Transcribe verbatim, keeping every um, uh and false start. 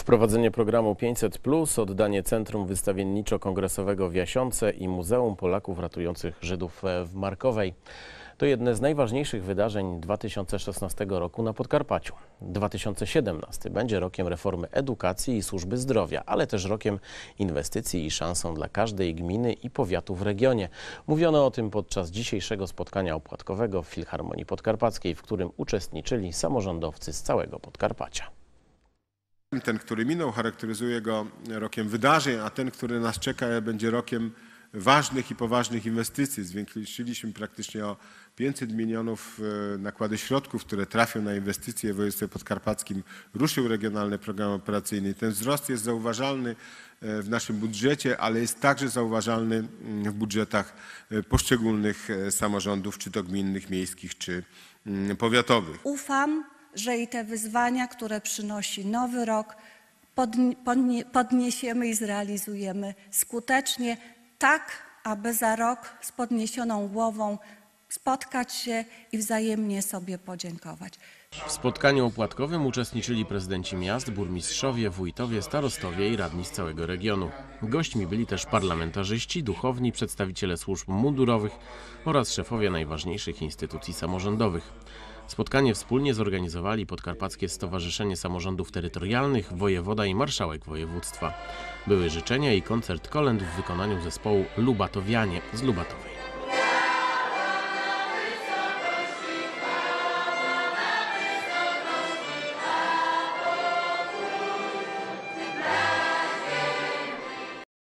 Wprowadzenie programu pięćset plus, oddanie Centrum Wystawienniczo-Kongresowego w Jasionce i Muzeum Polaków Ratujących Żydów w Markowej. To jedne z najważniejszych wydarzeń dwa tysiące szesnastego roku na Podkarpaciu. dwa tysiące siedemnasty będzie rokiem reformy edukacji i służby zdrowia, ale też rokiem inwestycji i szansą dla każdej gminy i powiatu w regionie. Mówiono o tym podczas dzisiejszego spotkania opłatkowego w Filharmonii Podkarpackiej, w którym uczestniczyli samorządowcy z całego Podkarpacia. Ten, który minął, charakteryzuje go rokiem wydarzeń, a ten, który nas czeka, będzie rokiem ważnych i poważnych inwestycji. Zwiększyliśmy praktycznie o pięćset milionów nakłady środków, które trafią na inwestycje w województwie podkarpackim. Ruszył regionalny program operacyjny. Ten wzrost jest zauważalny w naszym budżecie, ale jest także zauważalny w budżetach poszczególnych samorządów, czy to gminnych, miejskich, czy powiatowych. Ufam, że i te wyzwania, które przynosi nowy rok, podniesiemy i zrealizujemy skutecznie, tak aby za rok z podniesioną głową spotkać się i wzajemnie sobie podziękować. W spotkaniu opłatkowym uczestniczyli prezydenci miast, burmistrzowie, wójtowie, starostowie i radni z całego regionu. Gośćmi byli też parlamentarzyści, duchowni, przedstawiciele służb mundurowych oraz szefowie najważniejszych instytucji samorządowych. Spotkanie wspólnie zorganizowali Podkarpackie Stowarzyszenie Samorządów Terytorialnych, wojewoda i marszałek województwa. Były życzenia i koncert kolęd w wykonaniu zespołu Lubatowianie z Lubatowej.